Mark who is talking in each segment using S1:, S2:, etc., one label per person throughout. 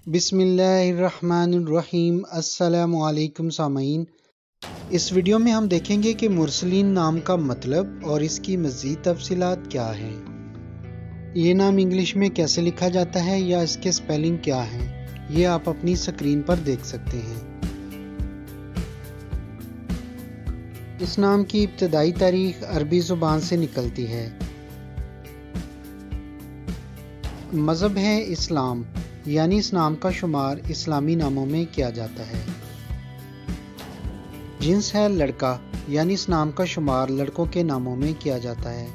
S1: बिस्मिल्लाहिर्रहमानिर्रहीम। अस्सलामु अलैकुम सामीन। इस वीडियो में हम देखेंगे कि मुरसलीन नाम का मतलब और इसकी मज़ीद तफसीलात क्या हैं। ये नाम इंग्लिश में कैसे लिखा जाता है या इसके स्पेलिंग क्या हैं, ये आप अपनी स्क्रीन पर देख सकते हैं। इस नाम की इब्तदाई तारीख अरबी ज़ुबान से निकलती है। मज़हब है इस्लाम, यानी इस नाम का शुमार इस्लामी नामों में किया जाता है। जिन्स है लड़का, यानी इस नाम का शुमार लड़कों के नामों में किया जाता है।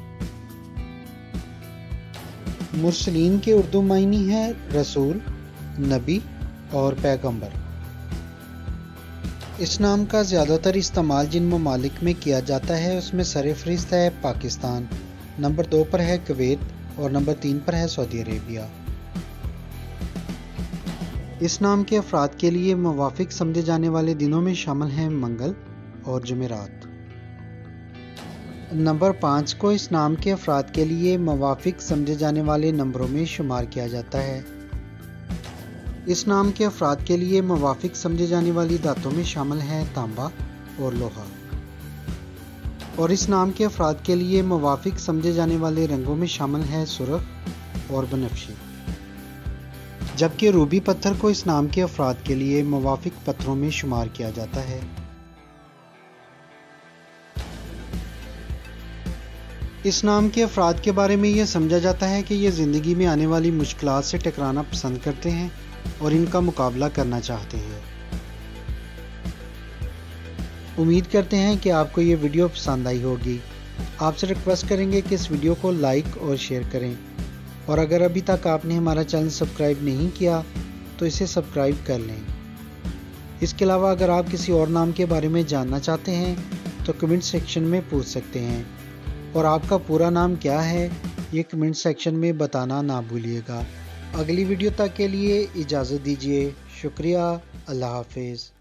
S1: मुरसलीन के उर्दू मायनी है रसूल, नबी और पैगंबर। इस नाम का ज़्यादातर इस्तेमाल जिन ममालिक में किया जाता है उसमें सरफ़हरिस्त है पाकिस्तान, नंबर 2 पर है कुवैत और नंबर 3 पर है सऊदी अरेबिया। इस नाम के अफराद के लिए मुवाफिक समझे जाने वाले दिनों में शामिल हैं मंगल और जुमेरात। नंबर 5 को इस नाम के अफराद के लिए मुवाफिक समझे जाने वाले नंबरों में शुमार किया जाता है। इस नाम के अफराद के लिए मुवाफिक समझे जाने वाली धातों में शामिल हैं तांबा और लोहा। और इस नाम के अफराद के लिए मुवाफिक समझे जाने वाले रंगों में शामिल हैं सुर्ख और बनफशी। जबकि रूबी पत्थर को इस नाम के अफराद के लिए मुवाफिक पत्थरों में शुमार किया जाता है। इस नाम के अफराद के बारे में यह समझा जाता है कि ये ज़िंदगी में आने वाली मुश्किलात से टकराना पसंद करते हैं और इनका मुकाबला करना चाहते हैं। उम्मीद करते हैं कि आपको ये वीडियो पसंद आई होगी। आपसे रिक्वेस्ट करेंगे कि इस वीडियो को लाइक और शेयर करें, और अगर अभी तक आपने हमारा चैनल सब्सक्राइब नहीं किया तो इसे सब्सक्राइब कर लें। इसके अलावा अगर आप किसी और नाम के बारे में जानना चाहते हैं तो कमेंट सेक्शन में पूछ सकते हैं, और आपका पूरा नाम क्या है ये कमेंट सेक्शन में बताना ना भूलिएगा। अगली वीडियो तक के लिए इजाज़त दीजिए। शुक्रिया। अल्लाह हाफिज़।